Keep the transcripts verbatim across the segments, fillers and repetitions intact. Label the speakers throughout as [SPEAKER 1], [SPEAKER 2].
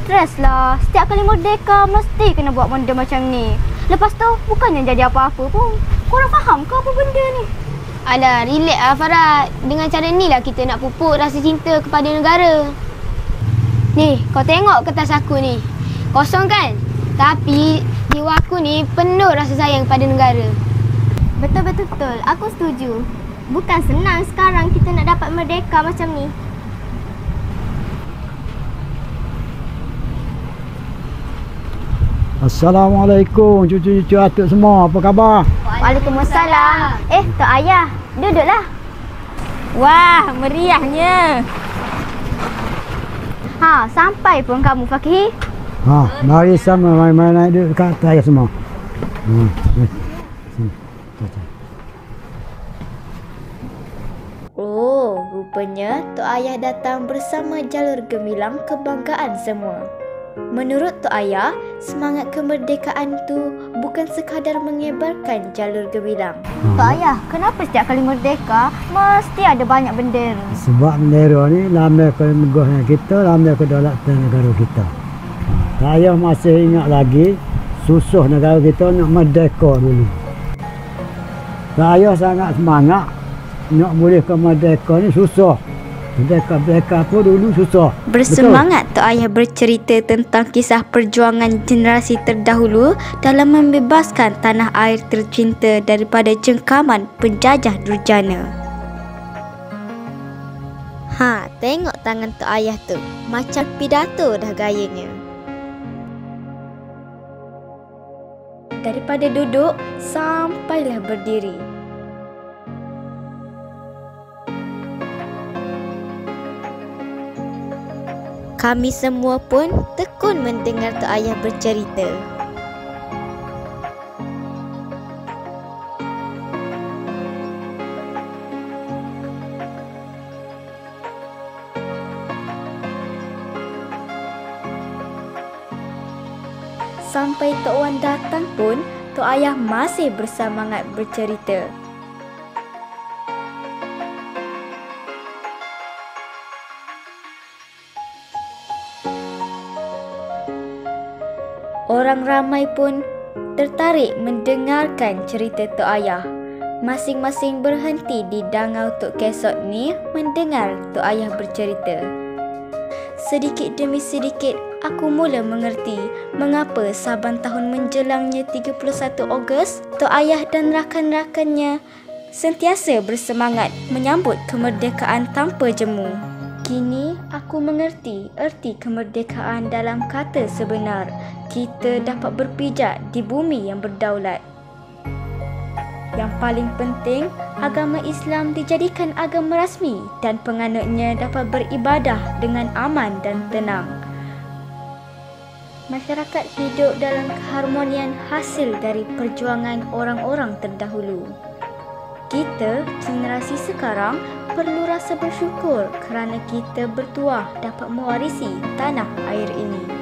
[SPEAKER 1] stres lah. Setiap kali merdeka mesti kena buat benda macam ni. Lepas tu bukannya jadi apa-apa pun. Korang faham ke apa benda ni?
[SPEAKER 2] Alah, relax lah Farah. Dengan cara ni lah kita nak pupuk rasa cinta kepada negara. Ni, kau tengok kertas aku ni. Kosong kan? Tapi jiwa aku ni penuh rasa sayang pada negara.
[SPEAKER 1] Betul-betul. Aku setuju. Bukan senang sekarang kita nak dapat merdeka macam ni.
[SPEAKER 3] Assalamualaikum cucu-cucu atuk semua. Apa khabar?
[SPEAKER 1] Waalaikumsalam. Eh, Tok Ayah. Duduklah.
[SPEAKER 4] Wah, meriahnya.
[SPEAKER 1] Ha, sampai pun kamu, Fakih.
[SPEAKER 3] Ha, mari sama main-main naik duduk dekat atas ayah semua. Hmm. Sini.
[SPEAKER 5] Oh, rupanya Tok Ayah datang bersama jalur gemilang kebanggaan semua. Menurut Tok Ayah, semangat kemerdekaan tu bukan sekadar mengebarkan jalur gemilang.
[SPEAKER 1] Tok Ayah, kenapa setiap kali merdeka mesti ada banyak bendera?
[SPEAKER 3] Sebab bendera ni lambang kenegaraan kita, lambang kedaulatan negara kita. Saya masih ingat lagi susah negara kita nak merdeka dulu. Saya sangat semangat nak boleh ke merdeka ni susah. Merdeka-merdeka pun dulu susah.
[SPEAKER 5] Bersemangat Tok Ayah bercerita tentang kisah perjuangan generasi terdahulu dalam membebaskan tanah air tercinta daripada cengkaman penjajah durjana. Ha, tengok tangan Tok Ayah tu. Macam pidato dah gayanya. Daripada duduk sampailah berdiri. Kami semua pun tekun mendengar Tok Ayah bercerita. Sampai Tok Wan datang pun, Tok Ayah masih bersemangat bercerita. Orang ramai pun tertarik mendengarkan cerita Tok Ayah. Masing-masing berhenti di dangau Tok Kesot ni mendengar Tok Ayah bercerita. Sedikit demi sedikit aku mula mengerti mengapa saban tahun menjelangnya tiga puluh satu Ogos, Tok Ayah dan rakan-rakannya sentiasa bersemangat menyambut kemerdekaan tanpa jemu. Kini aku mengerti erti kemerdekaan dalam kata sebenar. Kita dapat berpijak di bumi yang berdaulat. Yang paling penting, agama Islam dijadikan agama rasmi dan penganutnya dapat beribadah dengan aman dan tenang. Masyarakat hidup dalam keharmonian hasil dari perjuangan orang-orang terdahulu. Kita, generasi sekarang, perlu rasa bersyukur kerana kita bertuah dapat mewarisi tanah air ini.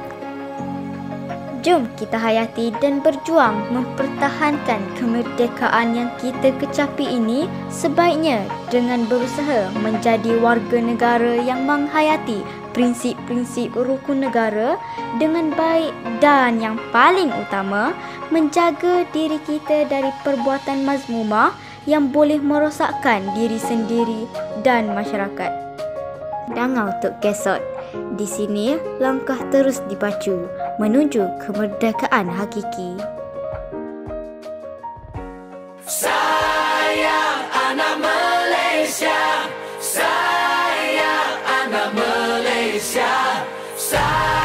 [SPEAKER 5] Jom kita hayati dan berjuang mempertahankan kemerdekaan yang kita kecapi ini, sebaiknya dengan berusaha menjadi warga negara yang menghayati prinsip-prinsip rukun negara dengan baik dan yang paling utama, menjaga diri kita dari perbuatan mazmumah yang boleh merosakkan diri sendiri dan masyarakat. Dangau Tok Kesot. Di sini langkah terus dipacu menuju kemerdekaan hakiki.
[SPEAKER 6] Sayang anak Malaysia, sayang anak Malaysia, sayang